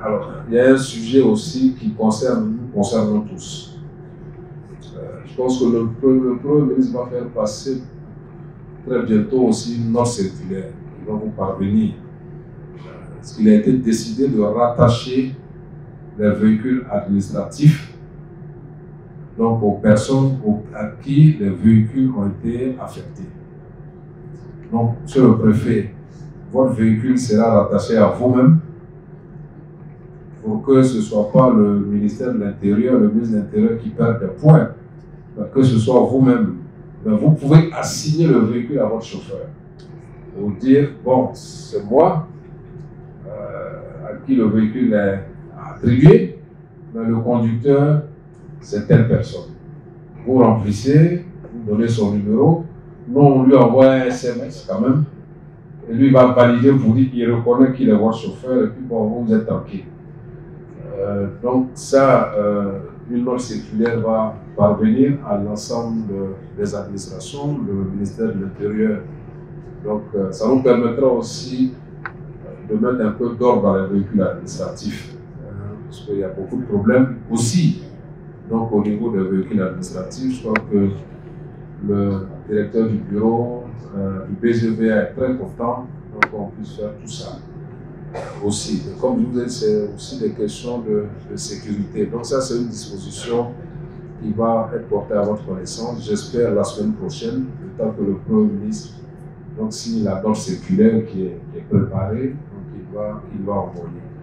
Alors, il y a un sujet aussi qui nous concerne tous. Je pense que le Premier ministre va faire passer très bientôt aussi une note circulaire qui va vous parvenir. Parce qu'il a été décidé de rattacher les véhicules administratifs donc aux personnes à qui les véhicules ont été affectés. Donc, monsieur le préfet, votre véhicule sera rattaché à vous-même pour que ce ne soit pas le ministère de l'Intérieur, le ministre de l'Intérieur qui perd des points, mais que ce soit vous-même. Vous pouvez assigner le véhicule à votre chauffeur pour dire, bon, c'est moi à qui le véhicule est attribué, mais le conducteur, c'est telle personne. Vous remplissez, vous donnez son numéro, nous on lui envoie un SMS quand même, et lui va valider pour dire qu'il reconnaît qu'il est votre chauffeur, et puis bon, vous êtes tranquille. Donc ça, une note circulaire va parvenir à l'ensemble des administrations, le ministère de l'Intérieur. Donc ça nous permettra aussi de mettre un peu d'ordre dans les véhicules administratifs, parce qu'il y a beaucoup de problèmes aussi. Donc au niveau des véhicules administratifs, je crois que le directeur du bureau du BGVA est très content, donc on puisse faire tout ça aussi. Et comme je vous ai dit, c'est aussi des questions de sécurité. Donc ça, c'est une disposition qui va être portée à votre connaissance, j'espère la semaine prochaine, le temps que le Premier ministre signe la note circulaire qui est préparée, donc il va envoyer.